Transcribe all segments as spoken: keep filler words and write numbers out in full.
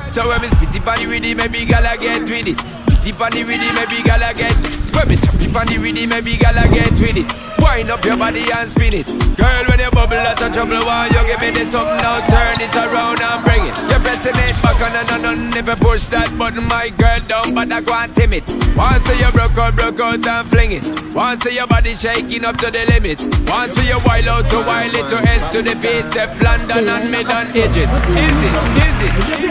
So when me spit it on the rhythm, maybe gala get with it. Spit it on the rhythm, maybe gala get. When me chop it on the rhythm, maybe gala get with it. Wind up your body and spin it. Girl, when you bubble out of trouble, why you give me this something now? Turn it around and bring it. You're pressing it back on and on and never push that button, my girl, down, but I go and tame it. Once you broke out, broke out and fling it. Once your body shaking up to the limit. Once you wild out to wild it to S to the base, step London and mid on edges. Easy, easy.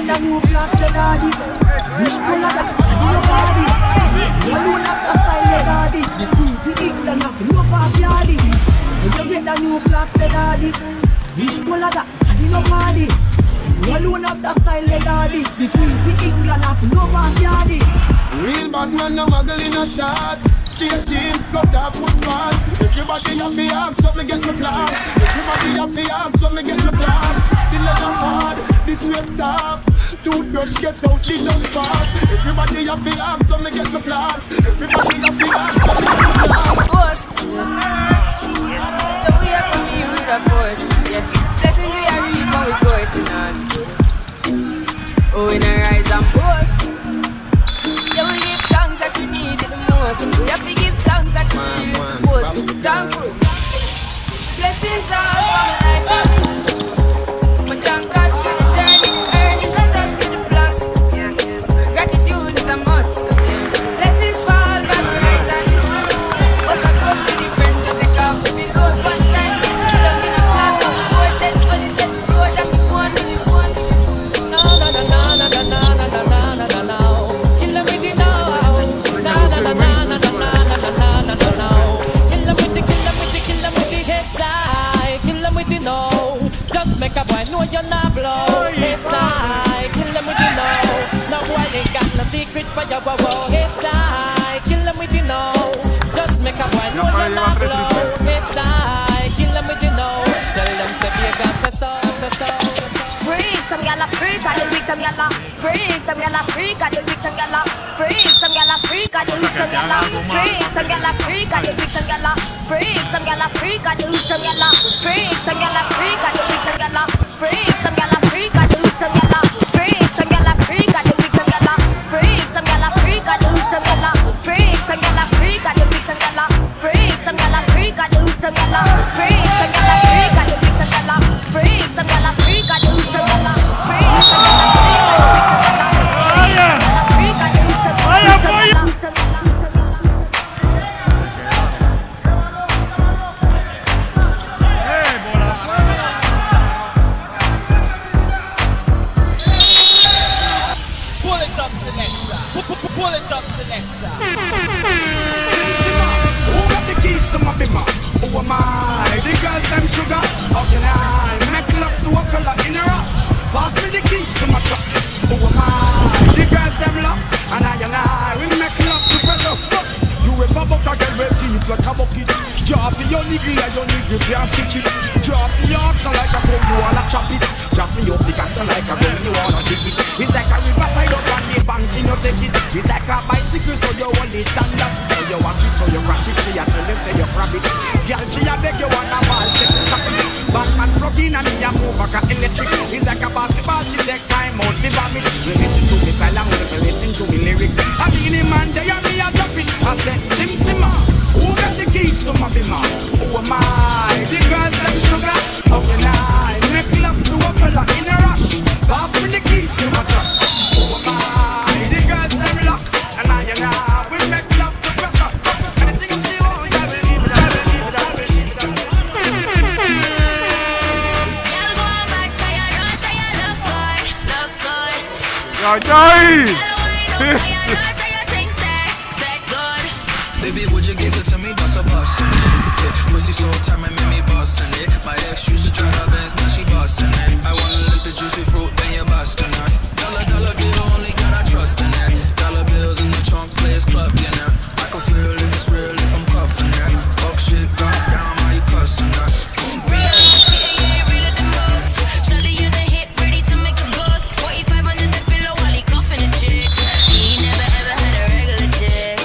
Alone up the style, daddy. The queen, the England, nothing no party, daddy. When you get the new blocks, daddy. Which color that? Daddy no party. Alone up the style, daddy. The queen, the England, nothing no party, daddy. Real bad man, no muggle in a shots. Straight jeans, got that footpaths. Everybody have the arms, so me get my class. Everybody have the arms, so me get my class. The leather hard, the sweat soft. Toothbrush get out, the dust fast. Everybody have the arms, so me get my class. Everybody have the arms, so me get my class. Force, yeah. So we are coming with a force, yeah. Blessings we are reap and we coursing on. Oh, we not rise and boast. Yeah, we give thanks that we need it the most. We have to give thanks that we really supposed to be thankful. Blessings all for my life. But thank God for the journey. Earning got us with the plus. Yeah. Gratitude is a must. Yeah. Blessings fall by my right hand. Was a close to the friends that they got. We build road one time. Sit up in a class. Boy, dead money set the road and we one with the one. No, no, no, no, no, no, no, no, no, no, no, no. Kill them with the no. No, no, no, no, no, no, no, no, no, no, no. Kill them with the, kill them with the, kill them with the heads high. Kill them with the no. Just make a boy know you're not blow. Heads high. Kill them with the no. No boy ain't got no secret for your wow. Heads high. Kill them with the no. Just make a boy know you're not blow. Heads high. Kill them with the no. Tell them say Vegas say so, say so. Freak, some gyal a freak, and the weak some gyal a freak, some gyal a freak, and the weak some gyal a freak, some gyal a freak, and the weak some gyal a freak, some gyal a freak, and the weak some gyal a freak, some gyal a freak, and the weak some gyal a freak, some gyal a freak, and the weak some gyal a freak, some gyal a freak, and the weak some gyal a freak, some gyal a freak, and the weak some gyal a freak, some gyal a freak, and the weak some gyal a freak, some gyal a freak, and the weak some gyal a freak, some gyal a freak, and the weak some gyal a freak, some gyal a freak, and the weak some gyal a freak, some gyal a freak, and the weak some gyal a Who am I? The girls them sugar. How can I make love to a fella in a rock? Pass me the keys to my truck. Who am I? The girls them love. And I and I we make love to precious stuff. You ever buck a girl with deep like a bucket? Draw for your nigga and your nigga can't stitch it. Draw for your oxen like a phone, you wanna chop it. Draw for your big oxen like a gun, you wanna dig it. It's like a river side up and the bank in your take it. It's like a bicycle so you hold it and that. So you watch it, so you crash it, she a tell you say you grab it. Girl, she a beg you wanna ball, take it, stop it. Batman plug in and me a move like a electric. It's like a basketball, she take time out, she vomit. You listen to me silent, you listen to me lyrics. I mean the man there and me a drop it. I said sim simma, who got the keys to my bimmer? Who am I? The girls them sugar. How can I make love to a fella in a rock? Pass me the keys to my truck. Who am I? The girls them lock. And I and I will make love to pressure. Anything you see, oh, I will leave it, I will leave it, I will leave it. Y'all go back to your room, say you look good, look good. Y'all die! Baby, would you give it to me, bust a bus? Yeah, pussy so tight, man, make me bustin' it. My ex used to drive her Benz, now she bustin' it. I wanna lick the juicy fruit, then you bustin' it. Dollar, dollar bill, only got I trust in that. Dollar bills in the trunk, players club, you know. I can feel if it's real, if I'm cuffin' that. Fuck shit, drop down, how you cussin' that? Real, yeah, real at the most. Charlie in the hit, ready to make a ghost. forty-five under the pillow while he cuffin' a chick. He never ever had a regular chick.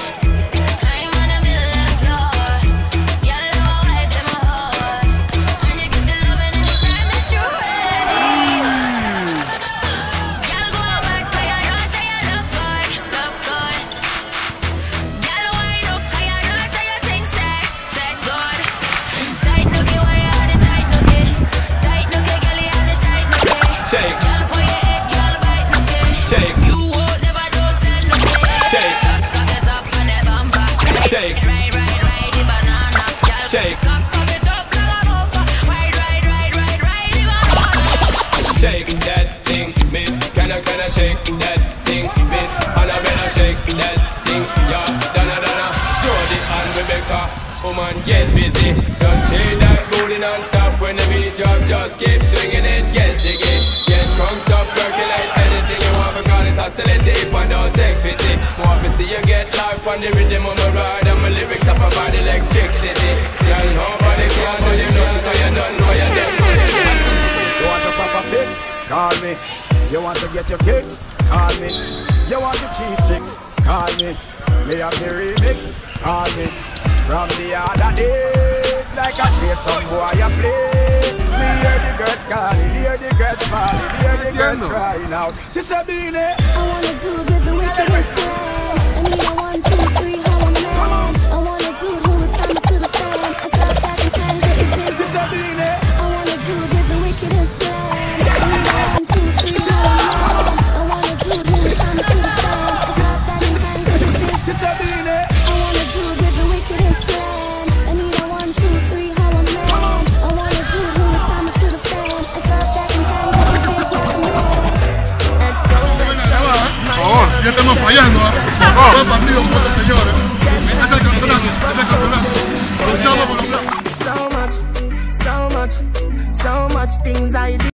Shake. Ride, ride, ride the banana. Girl, Shake. cock of it up like a bumper. Ride, ride, ride, ride, ride the banana. Shake that thing, miss. Can I, can I shake that thing, miss? And I better shake that thing, yeah. Donna, Donna. Jody and Rebecca, woman, get busy. Just shake that booty non-stop. When the beat drop, just keep swinging it. Get jiggy, get crunked up, percolate anything you want. Because it oscillate deep and don't take pity. More to see you get life on the rhythm of my ride. And my lyrics up about electricity. Girl, nobody can do you nothing, so you don't know you're dead. You want a proper fix? Call me. You want to get your kicks? Call me. You want your cheese chicks? Call me. Me have the remix? Call me. From the other days, like I play some boy I play. Me hear the girls calling, hear the girls falling, hear the girls crying out. Just a beanie. I wanna do with the wicked and sad. I need a one, two, three, how I'm mad. I wanna do who would turn to the fan. I thought that in time that it's been. Just a beanie. I wanna do with the wicked and sad. I need a one, two, three, how I'm mad. I wanna do who would turn to the fan. I thought that in time that it's been. Just a beanie. I wanna do with the wicked and sad. I need a one, two, three, how I'm mad. I wanna do who would turn to the fan. I thought that in time that it's been. Oh, ya estamos fallando, ¿eh? Dos partidos contra señores. Es el campeonato, es el campeonato. Luchamos por los blancos. So much, so much, so much things I do.